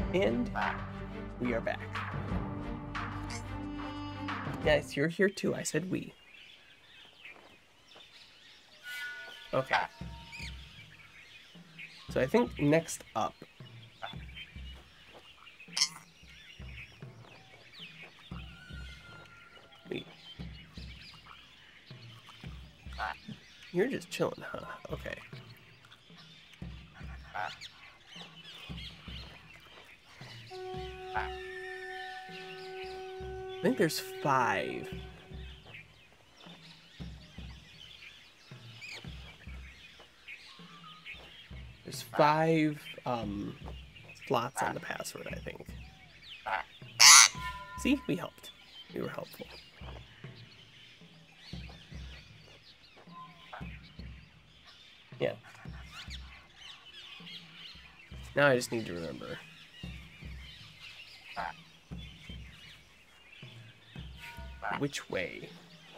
And we are back. Yes, you're here too. I said we. Okay. So I think next up... Wait. You're just chilling, huh? Okay. I think there's 5. There's 5 slots on the password, I think. See? We helped. We were helpful. Yeah. Now I just need to remember. Which way?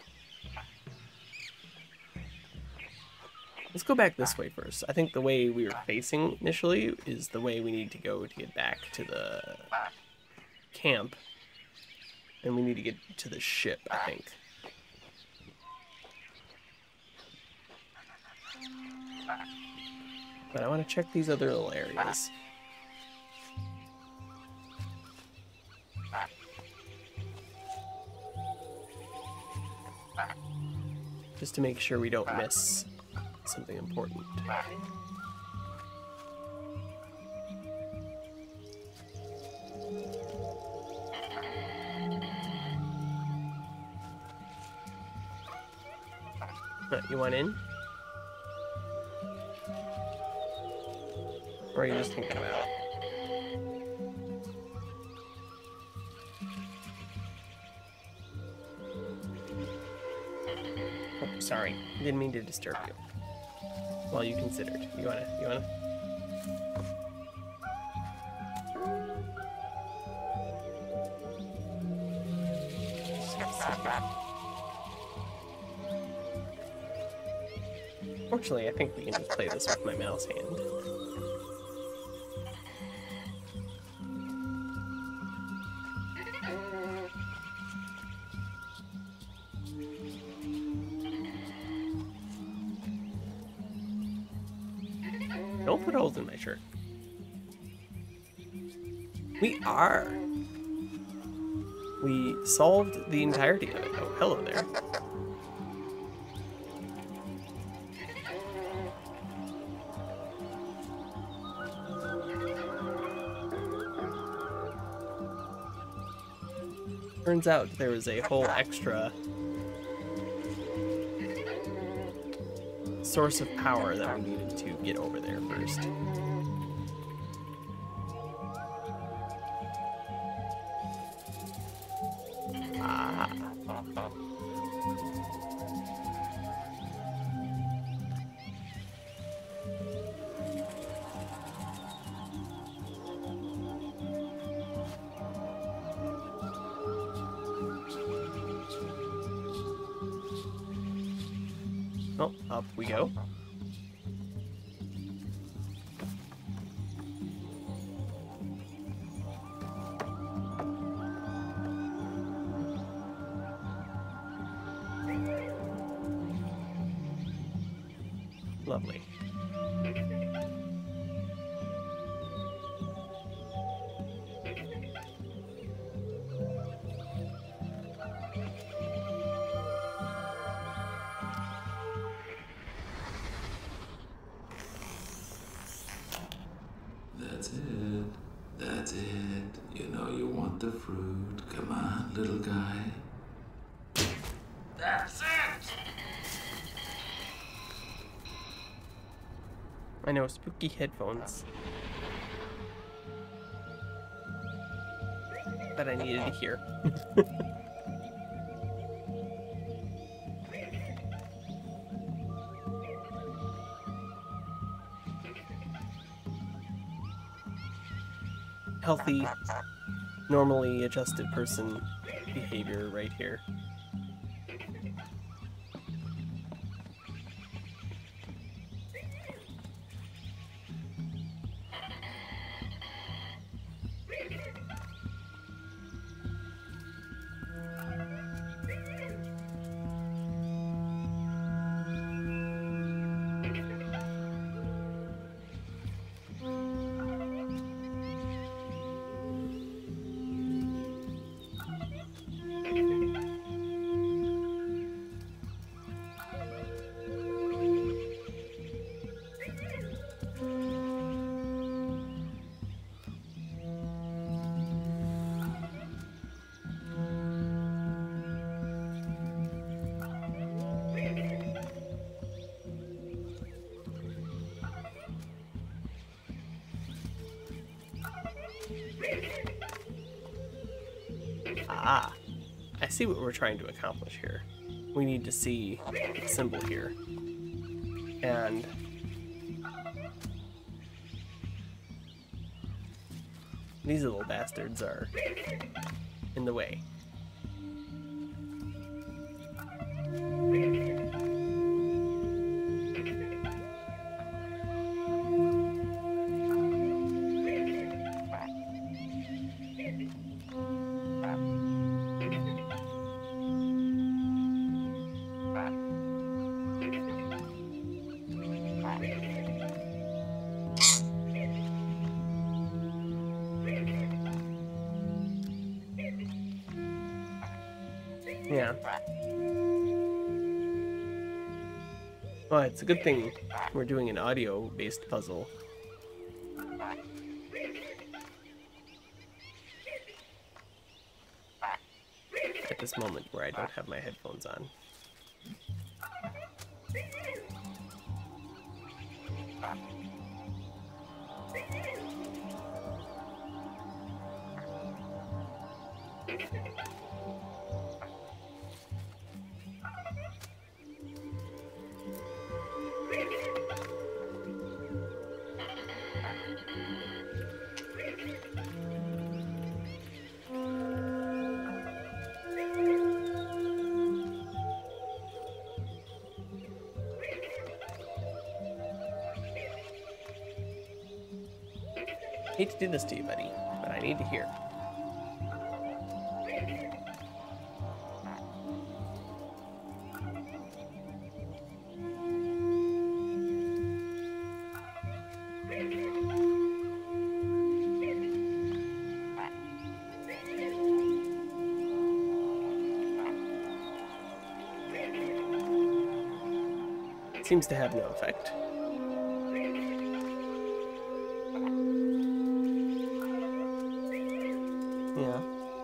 Let's go back this way first. I think the way we were facing initially is the way we need to go to get back to the camp. And we need to get to the ship, I think. But I want to check these other little areas. Just to make sure we don't miss something important. You want in? Or are you just thinking about it? Oh, sorry. Didn't mean to disturb you. Well, you considered. You wanna? Fortunately, I think we can just play this with my mouse hand. Don't put holes in my shirt. We are. We solved the entirety of it. Oh, hello there. Turns out there was a whole extra source of power that we needed to get over there first. Ah. Oh, up we go. Lovely. That's it. That's it. You know you want the fruit. Come on, little guy. That's it! I know, spooky headphones. But I needed to hear. Healthy, normally adjusted person behavior right here. Ah, I see what we're trying to accomplish here. We need to see the symbol here. And these little bastards are in the way. Yeah. Well, it's a good thing we're doing an audio-based puzzle. At this moment where I don't have my headphones on. I hate to do this to you, buddy, but I need to hear. It seems to have no effect. Yeah.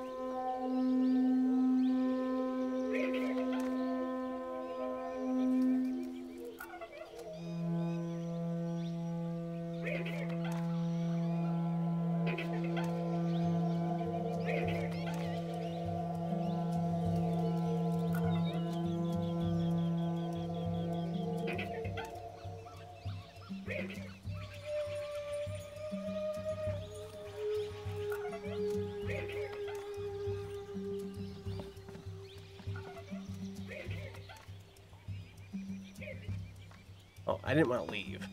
Oh, I didn't want to leave.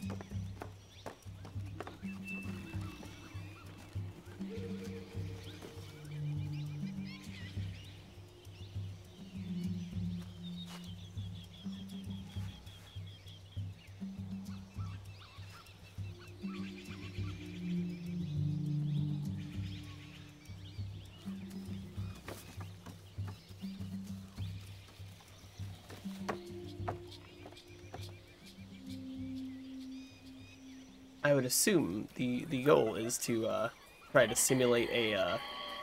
I would assume the goal is to try to simulate a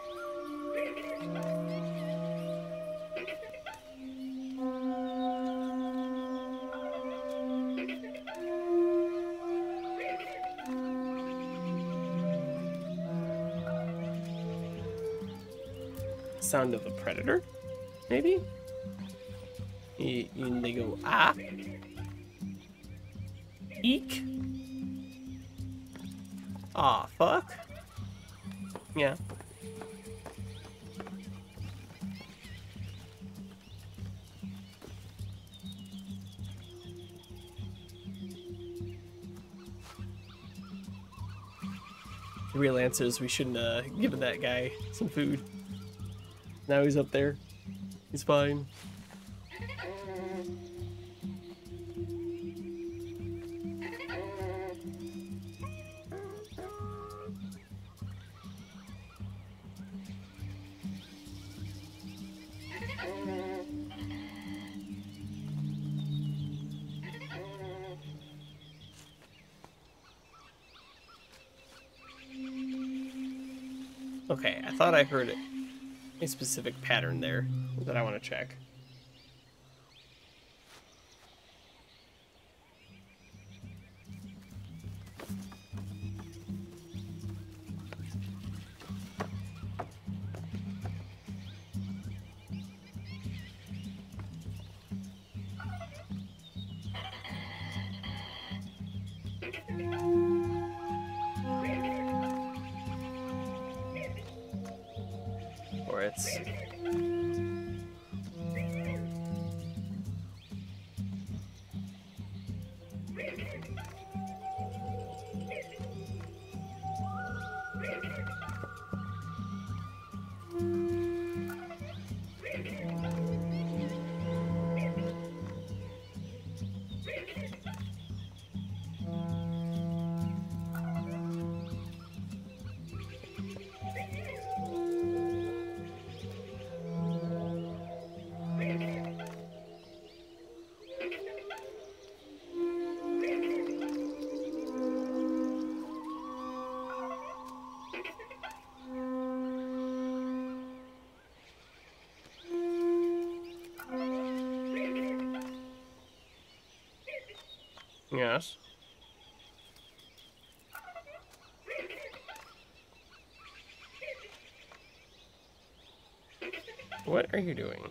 sound of a predator, maybe? And they go, ah, eek. Aw, fuck. Yeah. The real answer is we shouldn't have given that guy some food. Now he's up there. He's fine. Okay, I thought I heard a specific pattern there that I want to check. or it's... Yes. What are you doing?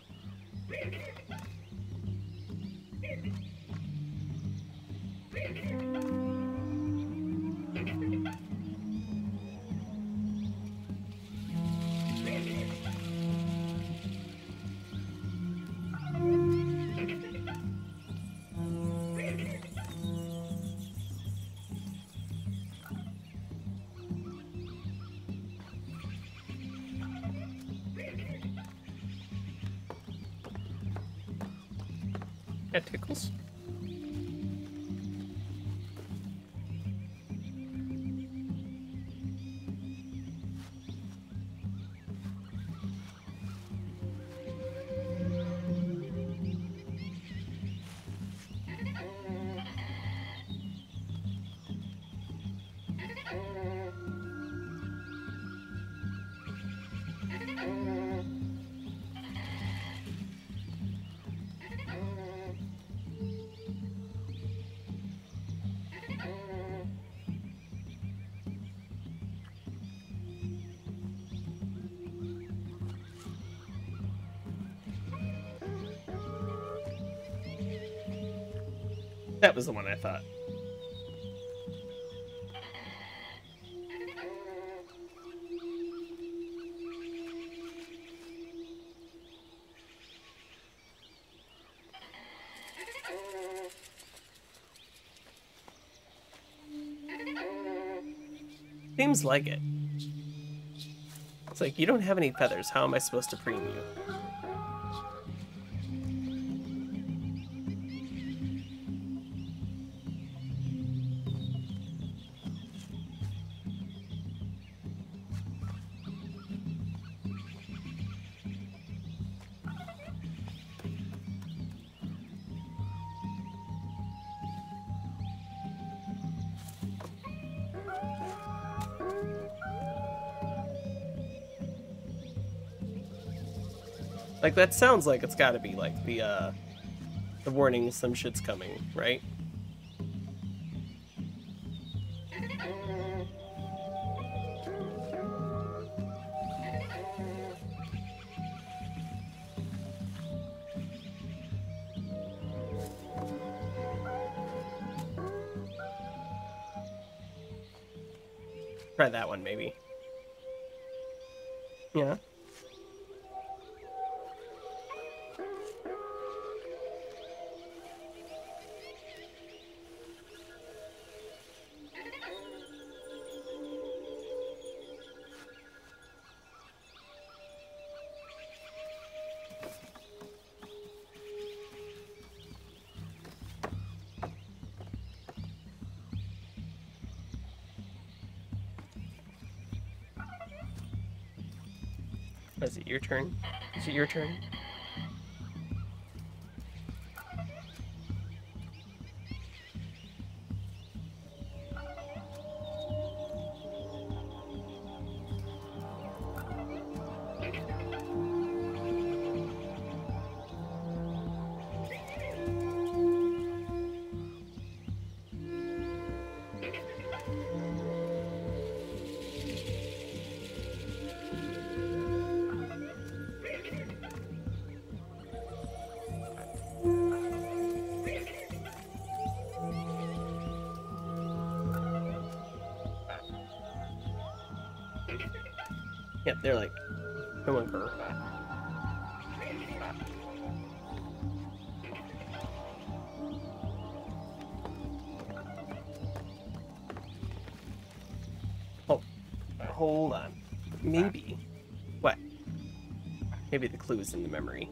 That tickles. That was the one I thought. Seems like it. It's like, you don't have any feathers. How am I supposed to preen you? Like, that sounds like it's gotta be, like, the warning some shit's coming, right? Try that one, maybe. Yeah. Is it your turn? Is it your turn? Yep, they're like Come on, girl. Oh, hold on. Maybe. What? Maybe the clue is in the memory.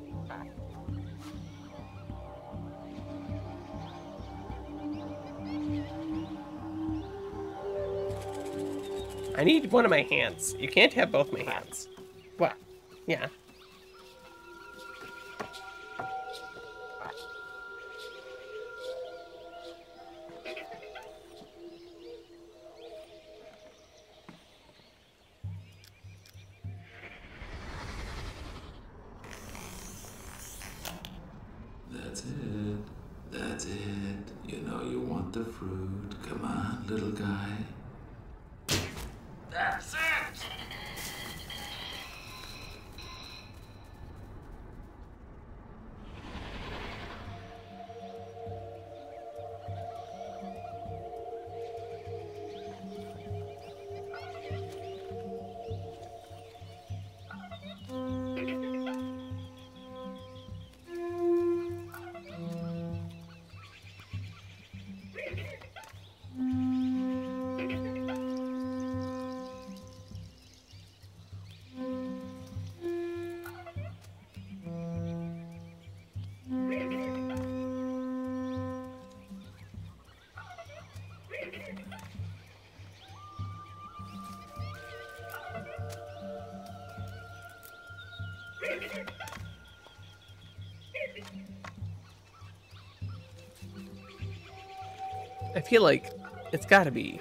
I need one of my hands. You can't have both my hands. What? Yeah. That's it. That's it. You know you want the fruit. Come on, little guy. That's it! I feel like it's gotta be.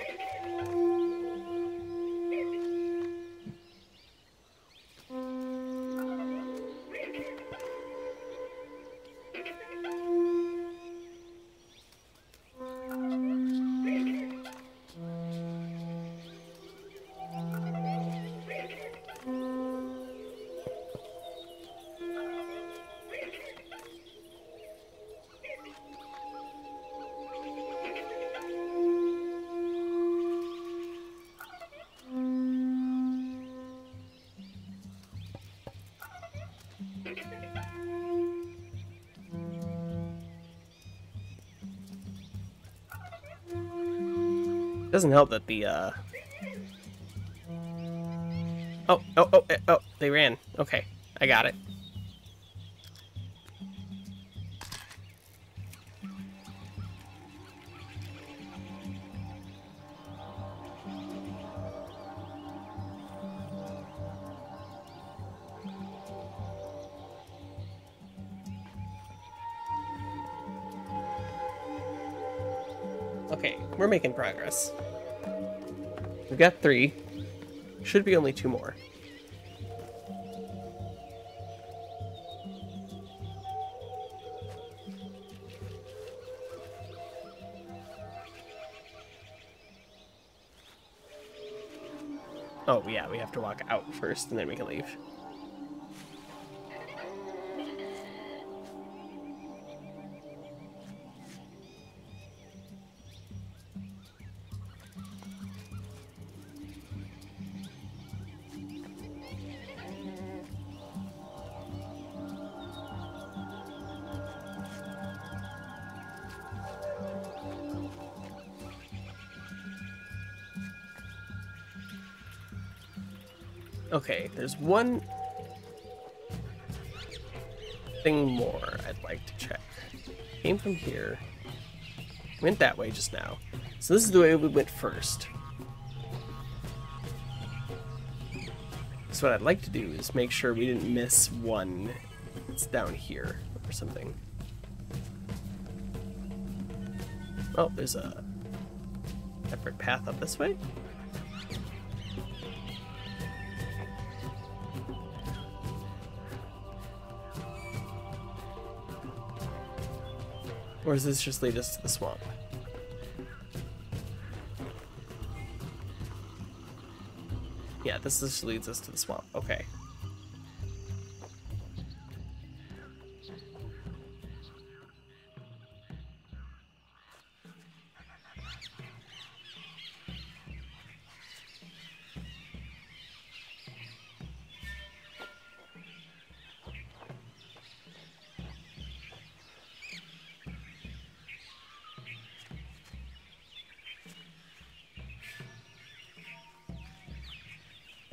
Doesn't help that the oh, they ran. Okay, I got it. Okay, we're making progress. We've got 3. Should be only 2 more. Oh, yeah, we have to walk out first, and then we can leave. Okay, there's one thing more I'd like to check. Came from here. Went that way just now. So this is the way we went first. So what I'd like to do is make sure we didn't miss one that's down here or something. Oh, there's a separate path up this way. Or does this just lead us to the swamp? Yeah, this just leads us to the swamp. Okay.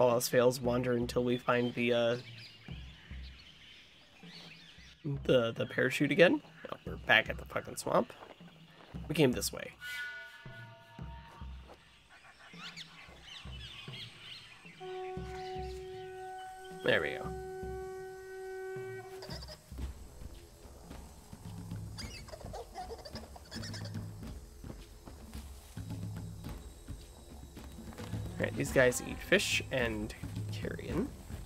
All else fails, wander until we find the parachute again. Oh, we're back at the fucking swamp. We came this way. There we go. Alright, these guys eat fish and carrion.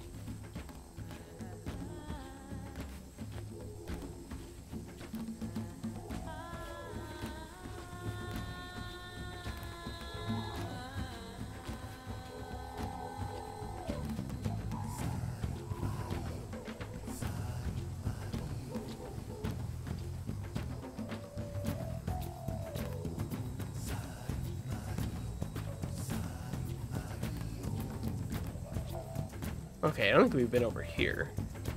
Okay, I don't think we've been over here.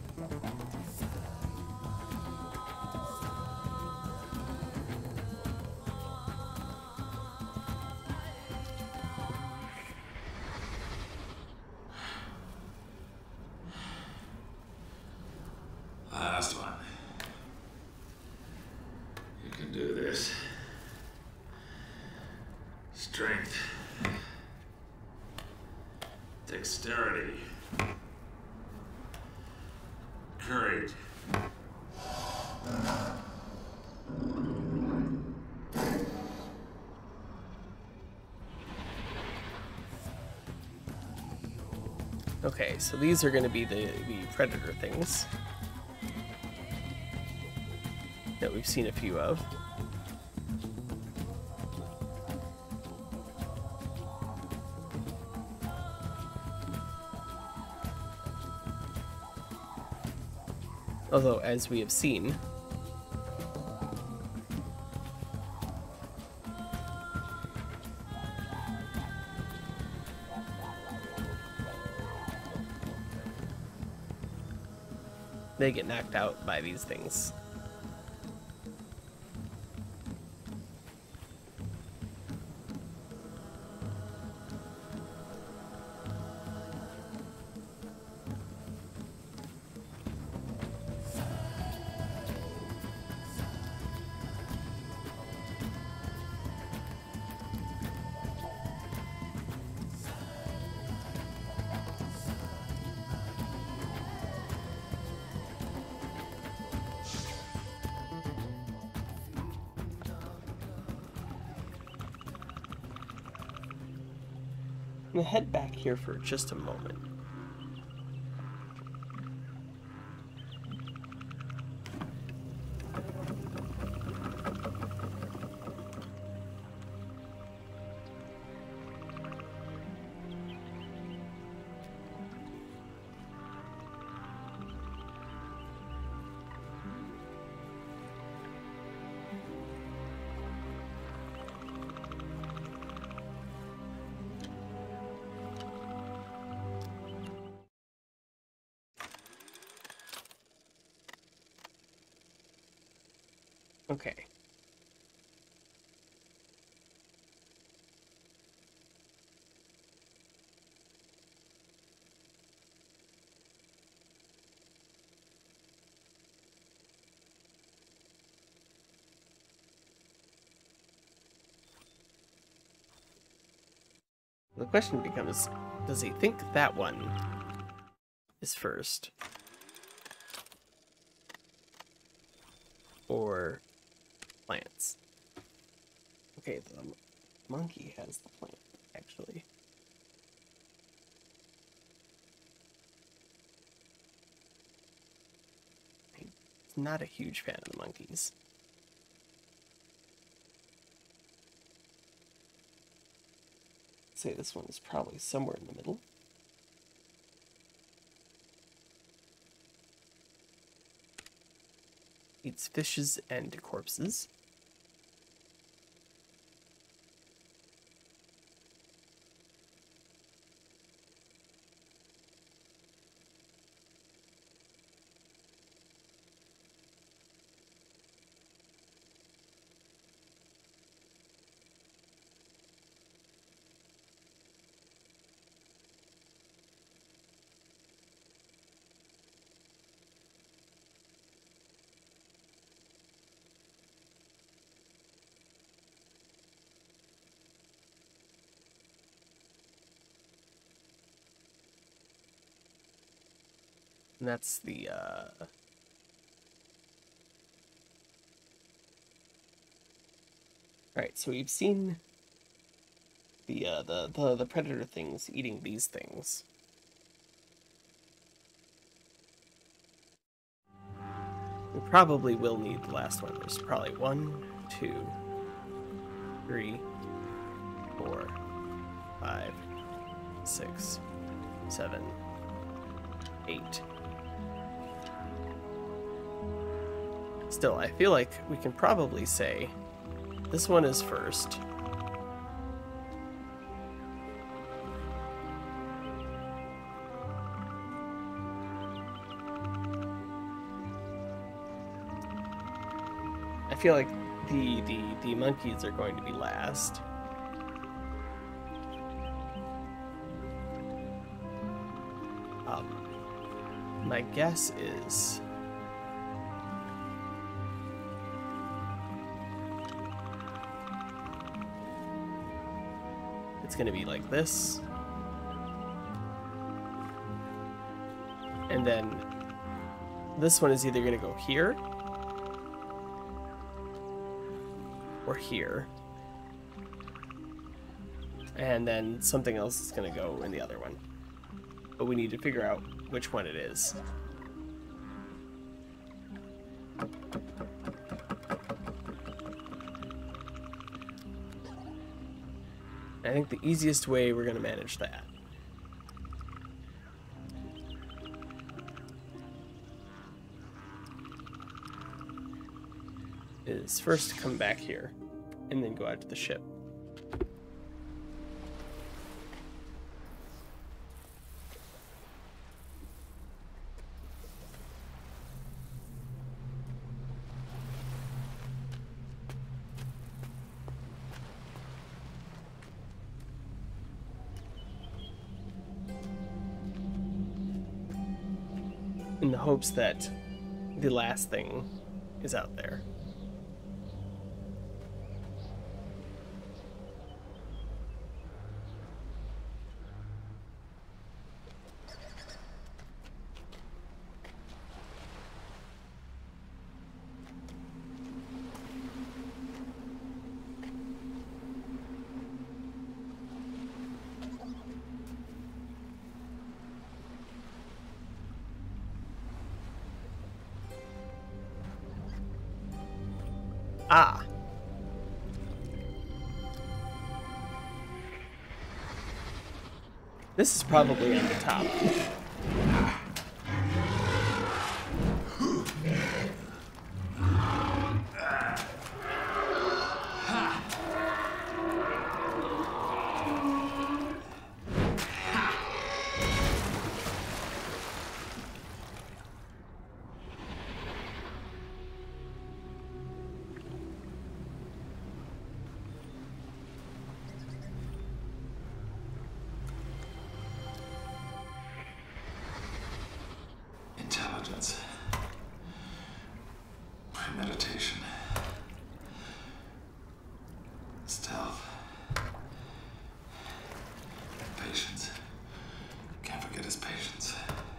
Last one. You can do this. Strength. Dexterity. Courage. Okay, so these are going to be the predator things that we've seen a few of. Although, as we have seen, they get knocked out by these things. I'm gonna head back here for just a moment. Okay. The question becomes, does he think that one is first? Or plants? Okay, the monkey has the plant, actually. I'm not a huge fan of the monkeys. Say this one is probably somewhere in the middle. Eats fishes and corpses. And that's the, Alright, so we've seen the predator things eating these things. We probably will need the last one. There's probably 1, 2, 3, 4, 5, 6, 7, 8. Still, I feel like we can probably say this one is first. I feel like the monkeys are going to be last. My guess is it's going to be like this. And then this one is either going to go here or here. And then something else is going to go in the other one. But we need to figure out which one it is. I think the easiest way we're going to manage that is first come back here and then go out to the ship. In the hopes that the last thing is out there. Ah. This is probably on the top. Intelligence. Premeditation. Stealth. Patience. Can't forget his patience.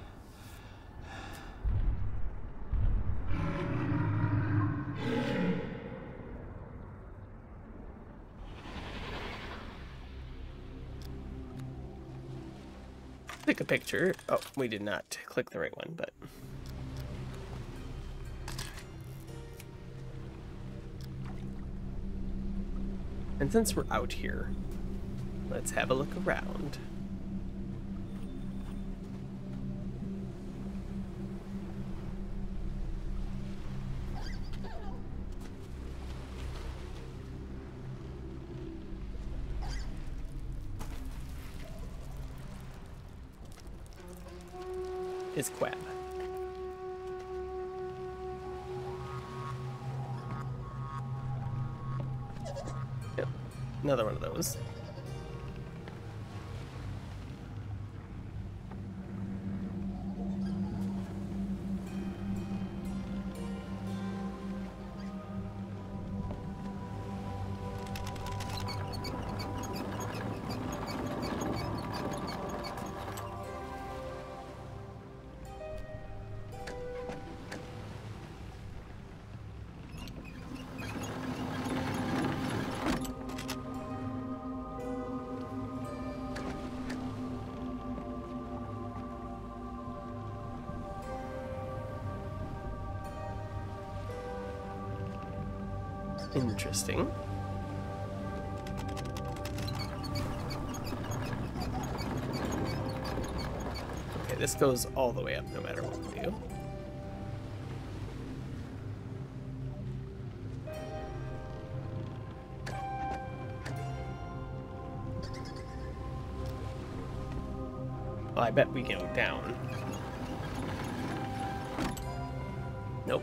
Take a picture. Oh, we did not click the right one, but... And since we're out here, let's have a look around. Is Quab. Yep, another one of those. Interesting. Okay, this goes all the way up no matter what we do. Well, I bet we go down. Nope.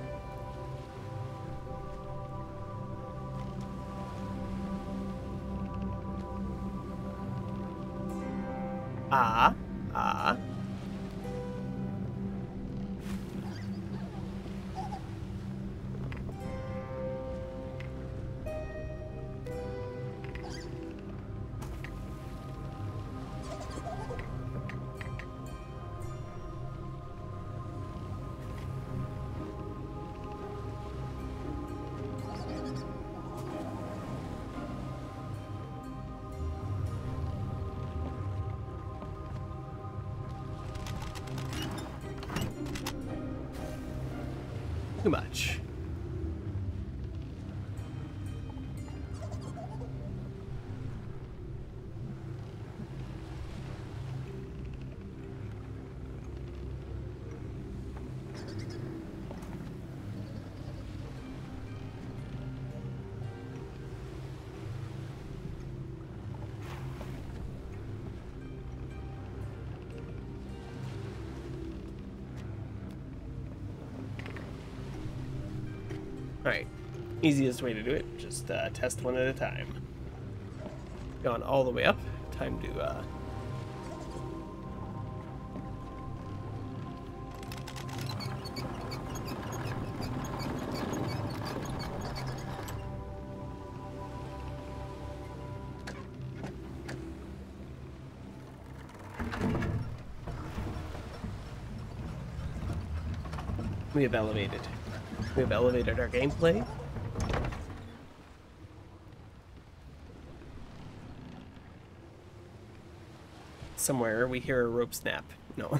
Ah. Too much. Alright, easiest way to do it, just test one at a time. Gone all the way up, time to we have elevated. We have elevated our gameplay. Somewhere we hear a rope snap. No.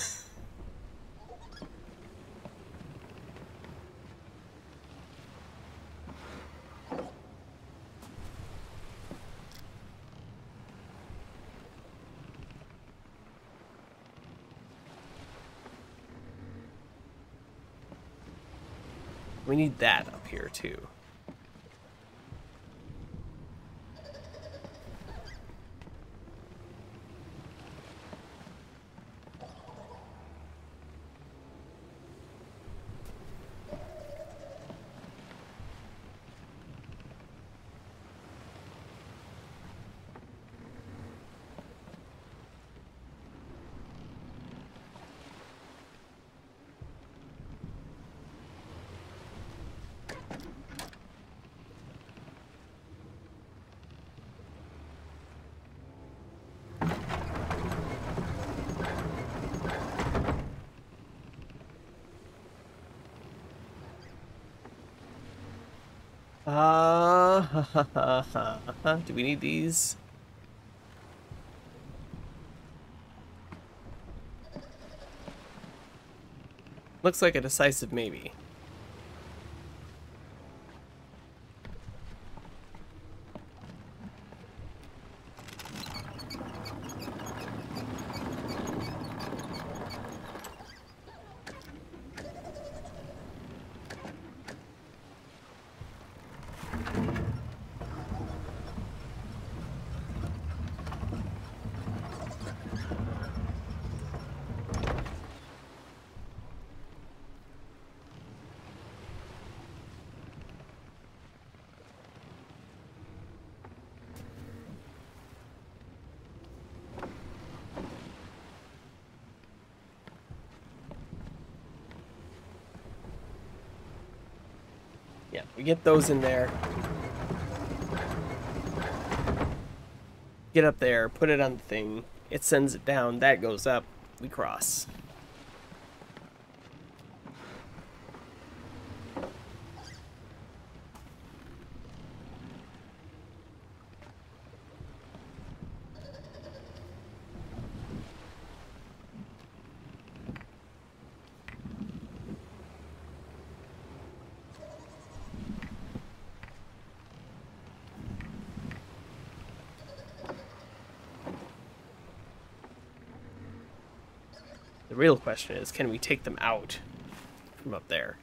We need that up here too. Do we need these? Looks like a decisive maybe. Yeah, we get those in there. Get up there, put it on the thing. It sends it down, that goes up, we cross. The real question is, can we take them out from up there?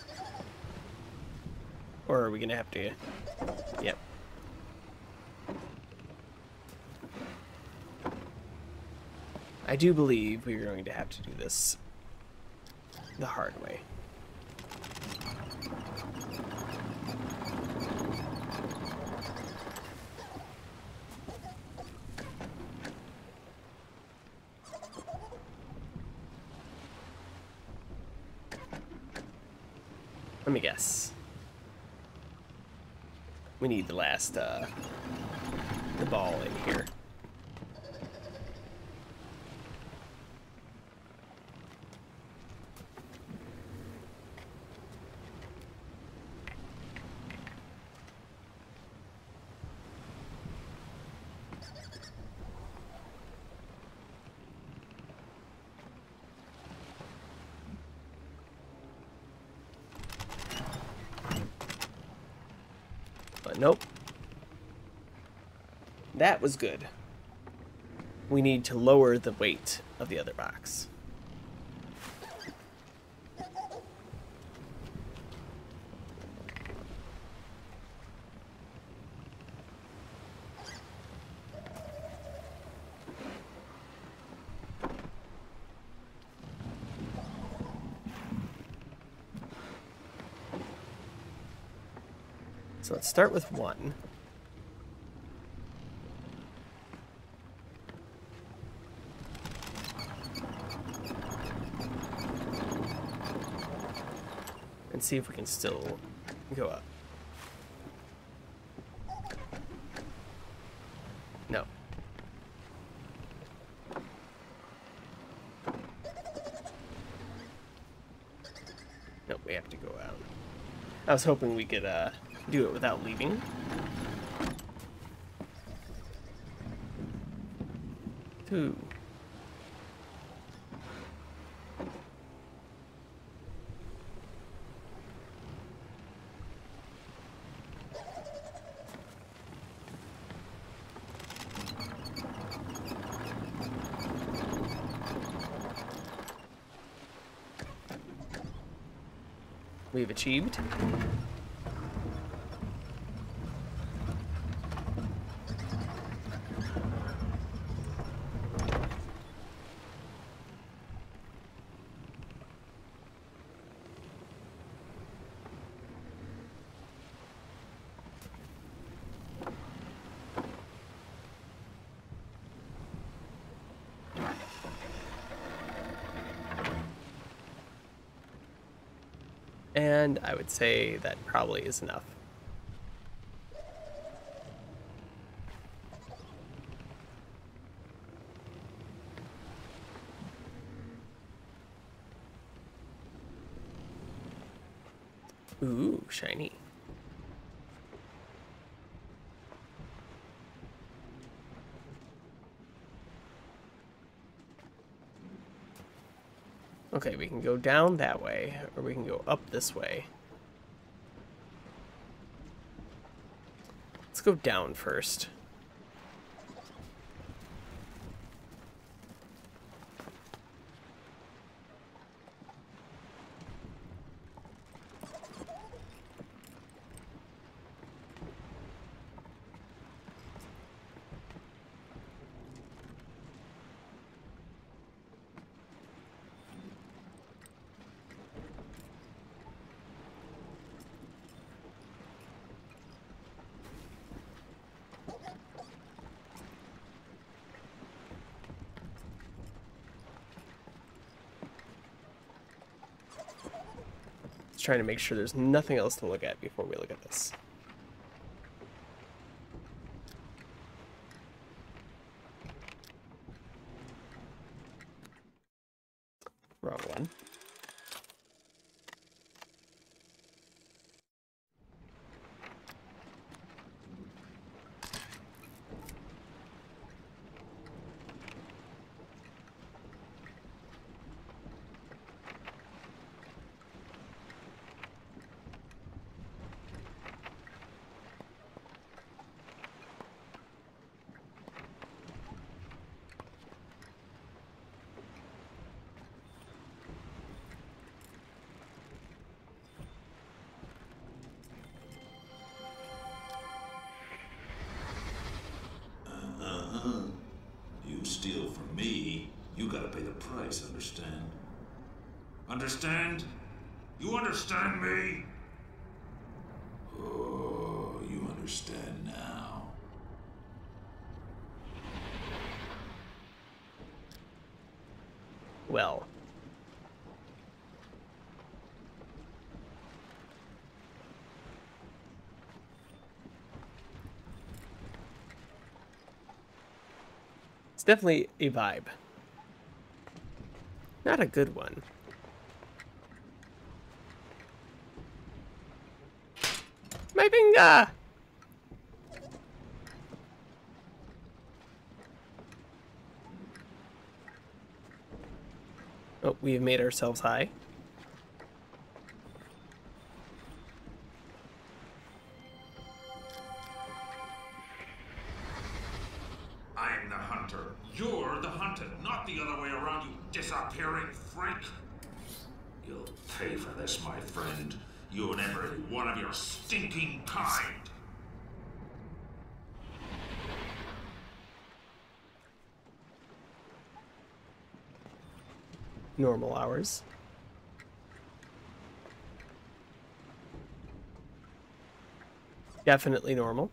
Or are we gonna have to... Yep. I do believe we're going to have to do this the hard way. Let me guess. We need the last, the ball in here. But nope. That was good. We need to lower the weight of the other box. So let's start with 1. And see if we can still go up. No. Nope, we have to go out. I was hoping we could do it without leaving. Two. We've achieved. And I would say that probably is enough. Ooh, shiny. Okay, we can go down that way, or we can go up this way. Let's go down first. Just trying to make sure there's nothing else to look at before we look at this. Wrong one. price, understand? Understand? You understand me? Oh, you understand now. Well. It's definitely a vibe. Not a good one. My finger! Oh, we have made ourselves high. I'm the hunter. You're the hunted, not the other way around, you disappearing freak. You'll pay for this, my friend. You and every one of your stinking kind. Normal hours. Definitely normal.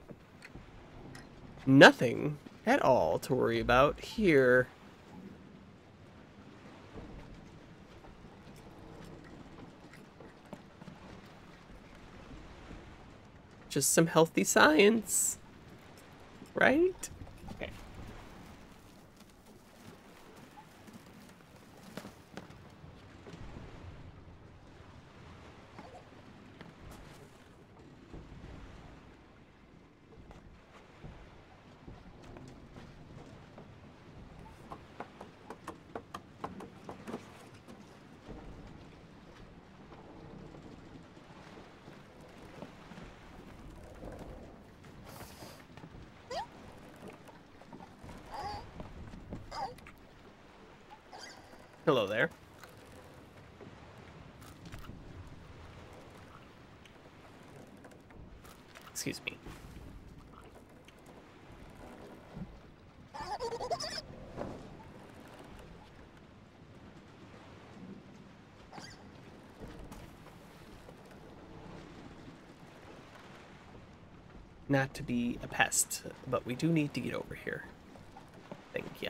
Nothing at all to worry about here. Just some healthy science, right? Okay. Hello there. Excuse me. Not to be a pest, but we do need to get over here. Thank you.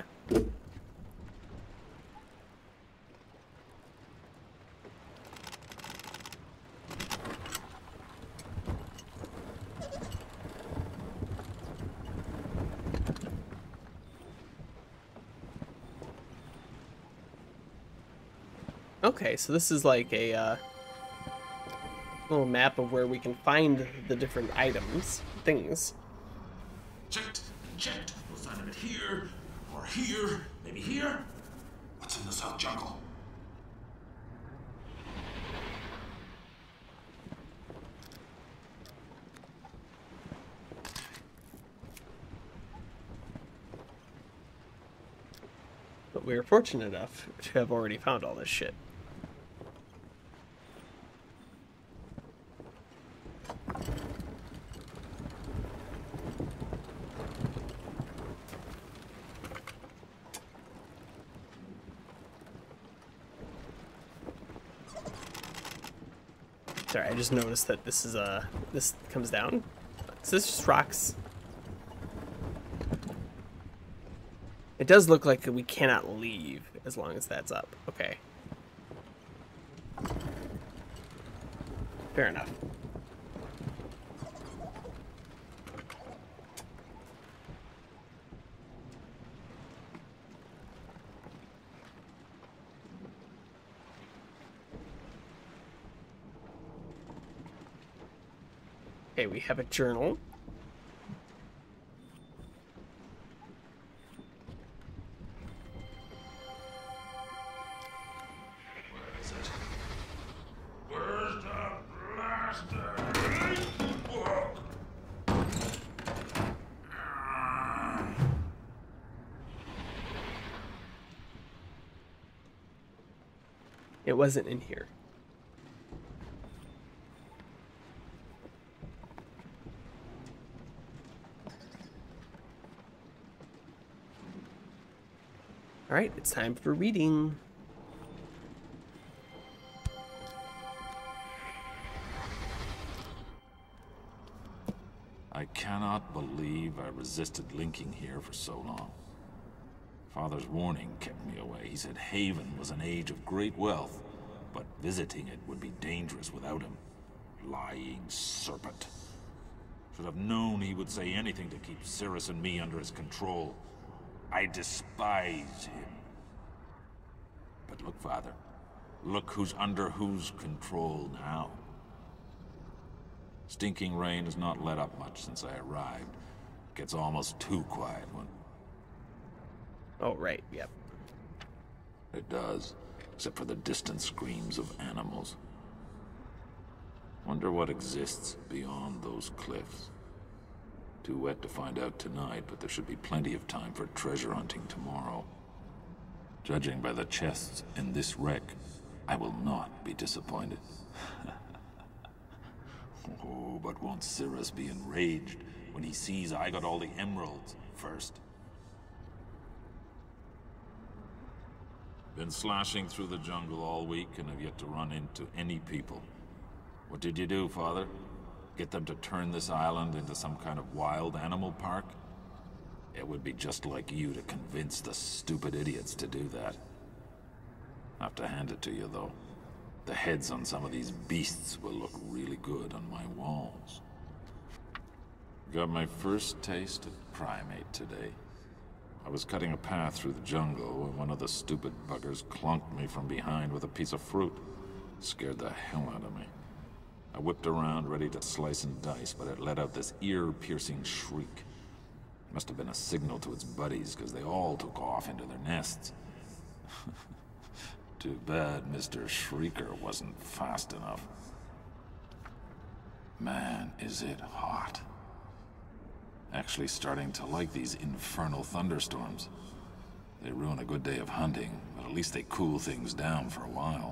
Okay, so this is like a little map of where we can find the different items, things. Checked, checked. No sign of it here, or here, maybe here. What's in the South Jungle? But we were fortunate enough to have already found all this shit. Sorry, I just noticed that this is this comes down. Is this just rocks? It does look like we cannot leave as long as that's up. Okay. Fair enough. Okay, we have a journal. Where is it? Where's the blaster? It wasn't in here. Alright, it's time for reading. I cannot believe I resisted linking here for so long. Father's warning kept me away. He said Haven was an age of great wealth, but visiting it would be dangerous without him. Lying serpent. Should have known he would say anything to keep Cirrus and me under his control. I despise him. But look, Father. Look who's under whose control now. Stinking Rain has not let up much since I arrived. Gets almost too quiet when... Oh, right, yep. It does, except for the distant screams of animals. Wonder what exists beyond those cliffs. Too wet to find out tonight, but there should be plenty of time for treasure hunting tomorrow. Judging by the chests in this wreck, I will not be disappointed. Oh, but won't Cirrus be enraged when he sees I got all the emeralds first? Been slashing through the jungle all week and have yet to run into any people. What did you do, Father? Get them to turn this island into some kind of wild animal park? It would be just like you to convince the stupid idiots to do that. I have to hand it to you, though. The heads on some of these beasts will look really good on my walls. Got my first taste of primate today. I was cutting a path through the jungle when one of the stupid buggers clunked me from behind with a piece of fruit. Scared the hell out of me. I whipped around, ready to slice and dice, but it let out this ear-piercing shriek. Must have been a signal to its buddies, because they all took off into their nests. Too bad Mr. Shrieker wasn't fast enough. Man, is it hot. Actually starting to like these infernal thunderstorms. They ruin a good day of hunting, but at least they cool things down for a while.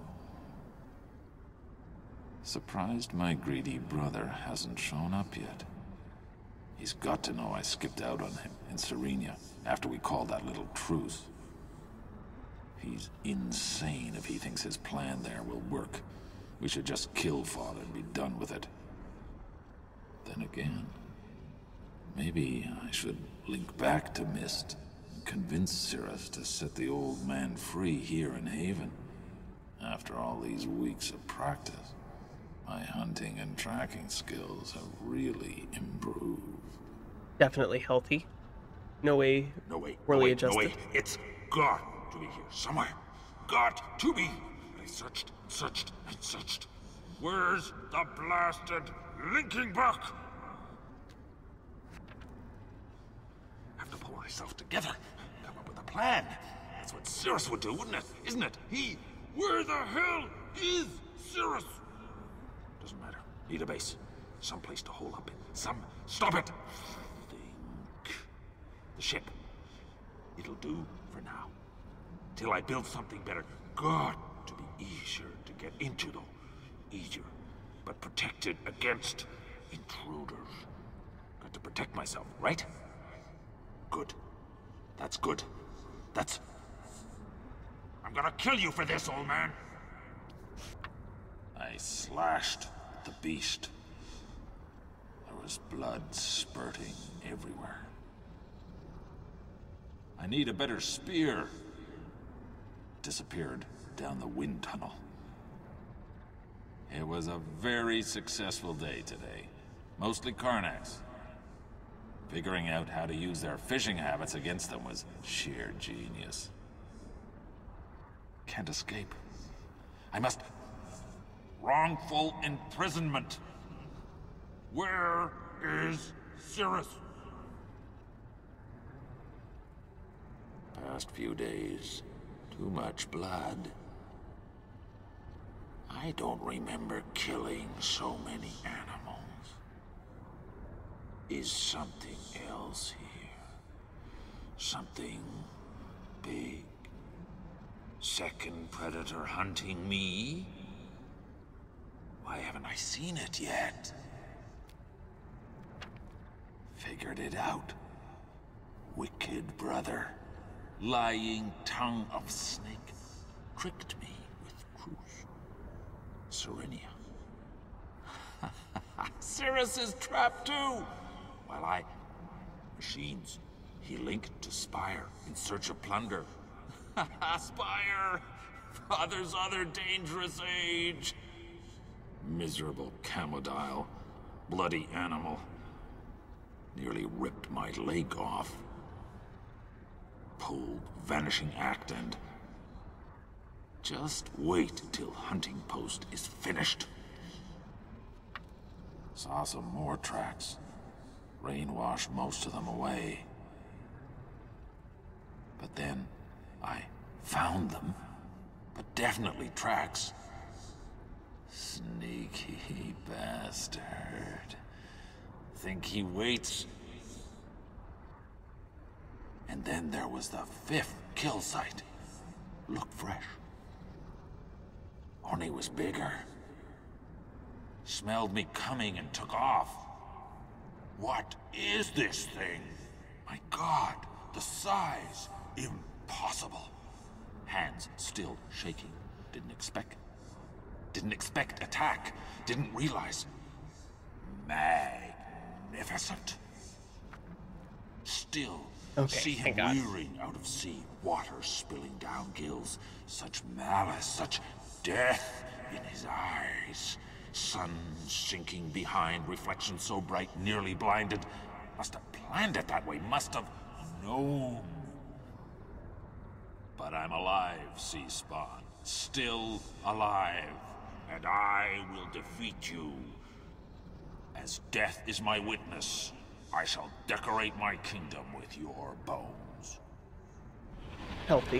Surprised my greedy brother hasn't shown up yet. He's got to know I skipped out on him in Serenia after we called that little truce. He's insane if he thinks his plan there will work. We should just kill Father and be done with it. Then again, maybe I should link back to Mist and convince Cirrus to set the old man free here in Haven. After all these weeks of practice, my hunting and tracking skills have really improved. Definitely healthy. No way. No way. Poorly No adjusted. way. It's got to be here somewhere. Got to be. I searched, searched, and searched. Where's the blasted linking back? Have to pull myself together. Come up with a plan. That's what Cirrus would do, wouldn't it? Isn't it? Where the hell is Cirrus? Doesn't matter. Need a base. Some place to hole up in. Stop it! Think. The ship. It'll do for now. Till I build something better. Got to be easier to get into, though. Easier. But protected against intruders. Got to protect myself, right? Good. That's good. I'm gonna kill you for this, old man! I slashed the beast. There was blood spurting everywhere. I need a better spear. Disappeared down the wind tunnel. It was a very successful day today. Mostly Karnax. Figuring out how to use their fishing habits against them was sheer genius. Can't escape. I must... Wrongful imprisonment. Where is Cirrus? Past few days, too much blood. I don't remember killing so many animals. Is something else here? Something big? Second predator hunting me? Why haven't I seen it yet? Figured it out. Wicked brother. lying tongue of snake tricked me with Cruz. Serenia. Cirrus is trapped too! While machines, he linked to Spire in search of plunder. Spire! Father's other dangerous age! Miserable Camodile. Bloody animal. Nearly ripped my leg off. Pulled Vanishing Act and... Just wait till Hunting Post is finished. Saw some more tracks. Rain washed most of them away. But then, I found them. But definitely tracks. Sneaky bastard. Think he waits? And then there was the 5th kill site. Looked fresh. Only was bigger. Smelled me coming and took off. What is this thing? My God, the size. Impossible. Hands still shaking. Didn't expect attack. Didn't realize. Magnificent. Still, see him rearing out of sea, water spilling down gills. Such malice, such death in his eyes. Sun sinking behind, reflection so bright, nearly blinded. Must have planned it that way, must have known. But I'm alive, Sea Spawn. Still alive. And I will defeat you. As death is my witness, I shall decorate my kingdom with your bones. Healthy.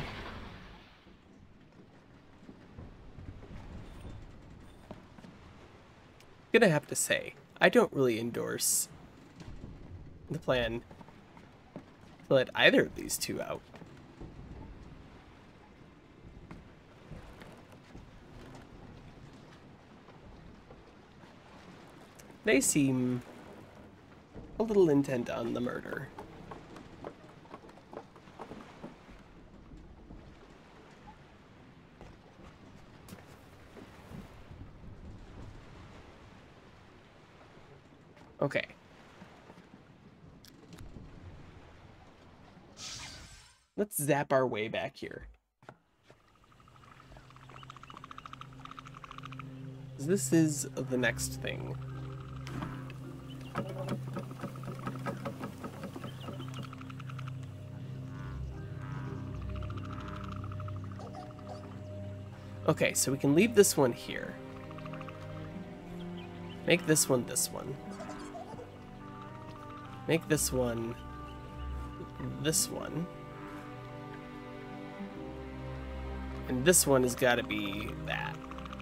Gonna have to say, I don't really endorse the plan to let either of these two out. They seem a little intent on the murder. Okay. Let's zap our way back here. This is the next thing. Okay, so we can leave this one here. Make this one this one. Make this one this one. And this one has got to be that.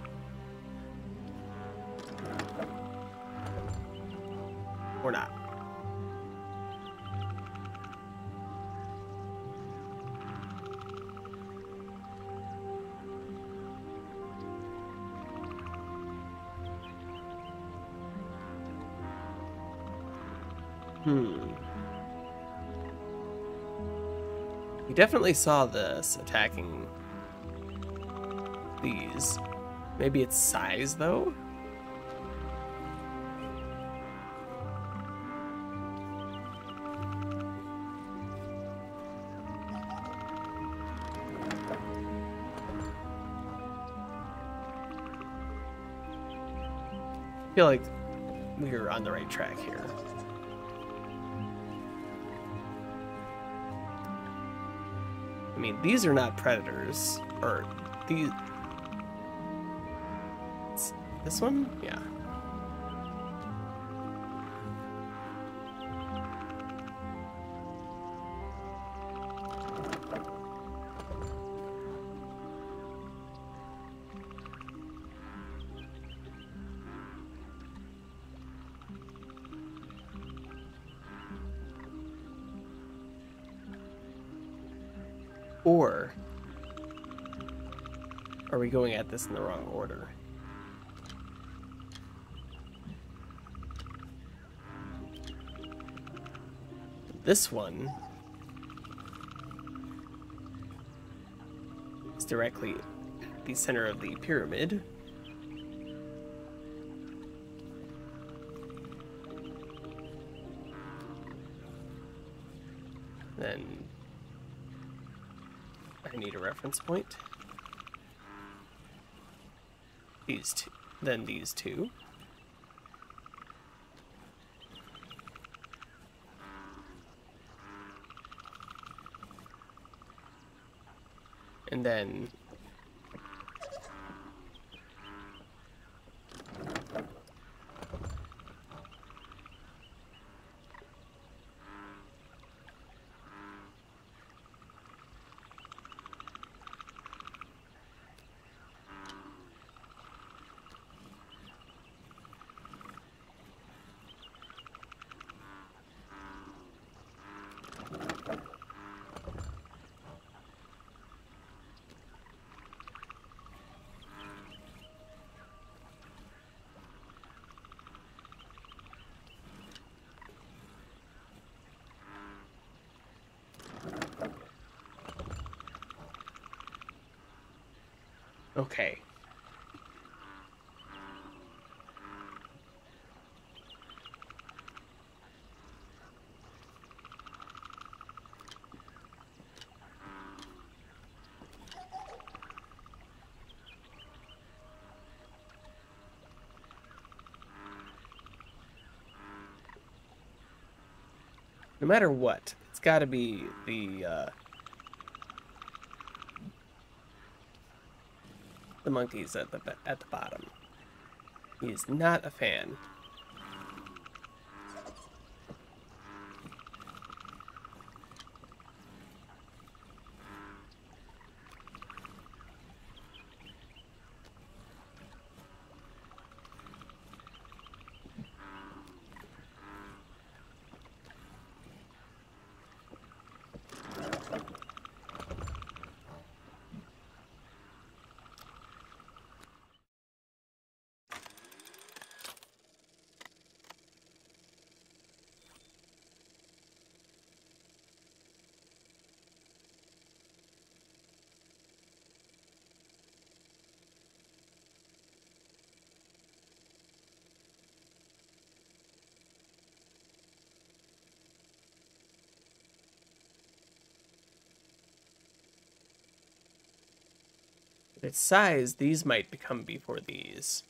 Or not. He definitely saw this attacking these. Maybe it's size, though? I feel like we were on the right track here. I mean, these are not predators, or these... This one? Yeah. Or are we going at this in the wrong order? This one It's directly at the center of the pyramid. Then I need a reference point. These two. Then these two. And then okay. No matter what, it's got to be the monkeys at the bottom. He's not a fan. Its size, these might become before these.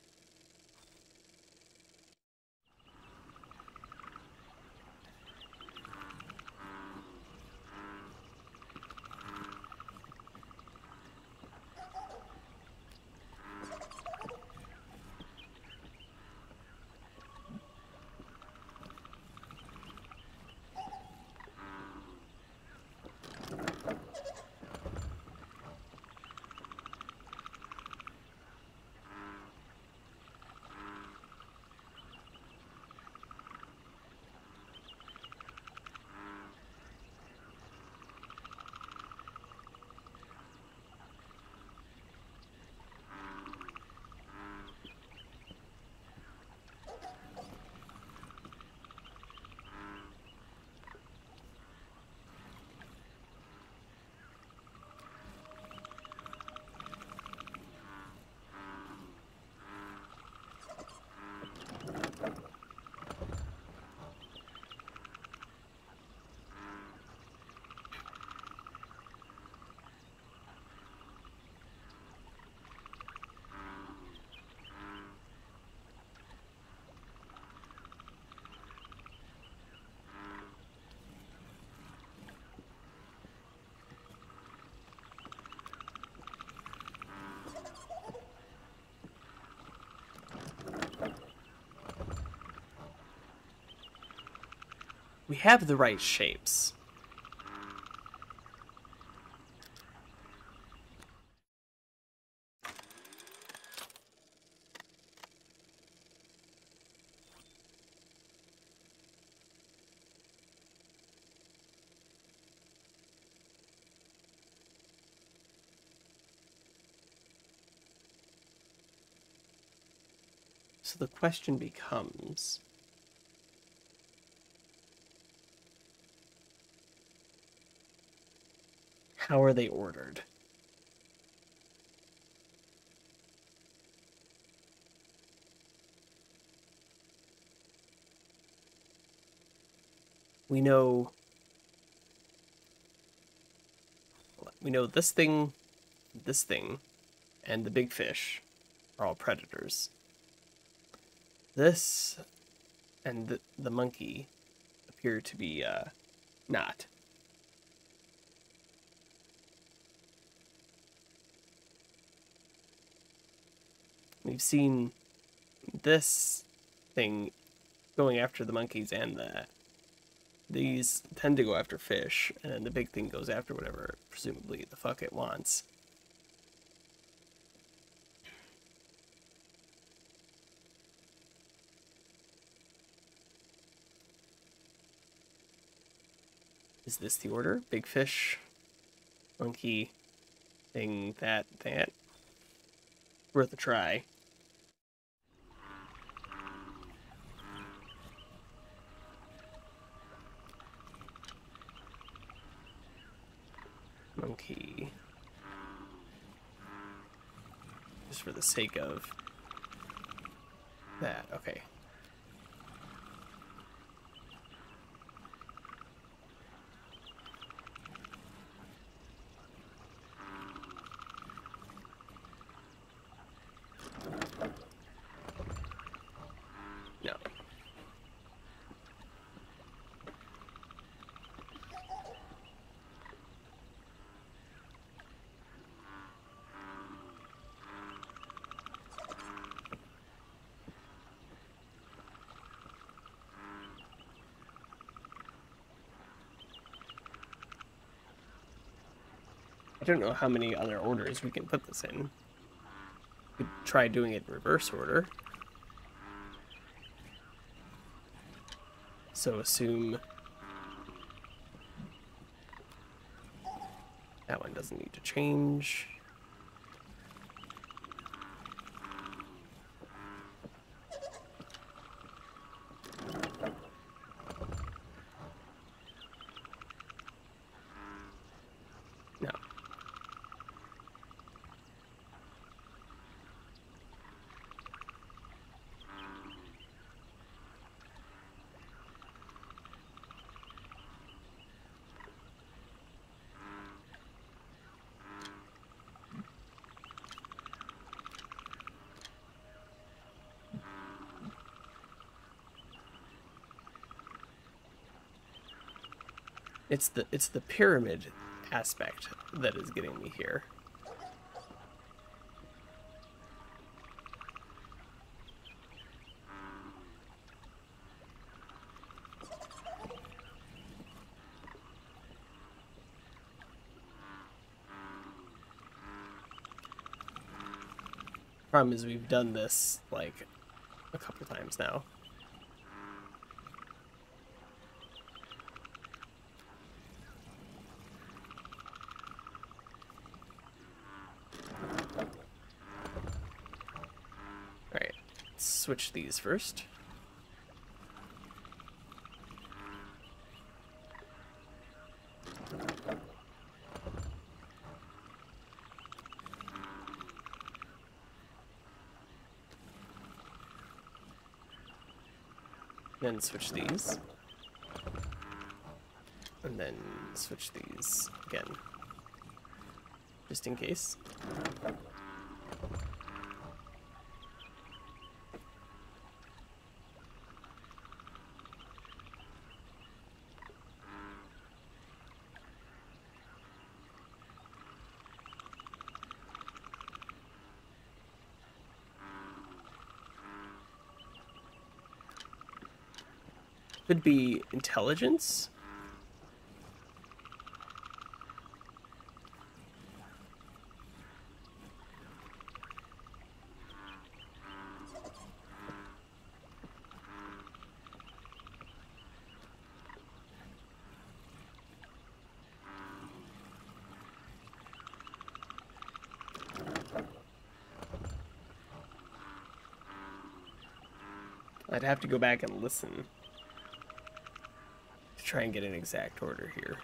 We have the right shapes. So the question becomes, how are they ordered? we know this thing, and the big fish are all predators. This and the monkey appear to be not. We've seen this thing going after the monkeys, and these tend to go after fish, and then the big thing goes after whatever, presumably, the fuck it wants. Is this the order? Big fish, monkey, thing, that. Worth a try. Monkey. Just for the sake of that. Okay. No. I don't know how many other orders we can put this in. We could try doing it in reverse order. So assume that one doesn't need to change. No. It's the pyramid aspect that is getting me here. Problem is we've done this like a couple times now. Alright, let's switch these first. Then switch these. And then switch these again. Just in case. Could be intelligence. I'd have to go back and listen to try and get an exact order here.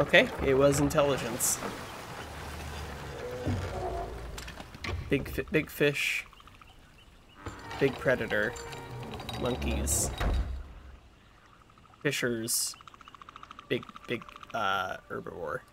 Okay, it was intelligence. Big fish. Big predator. Monkeys. Fishers. Big herbivore.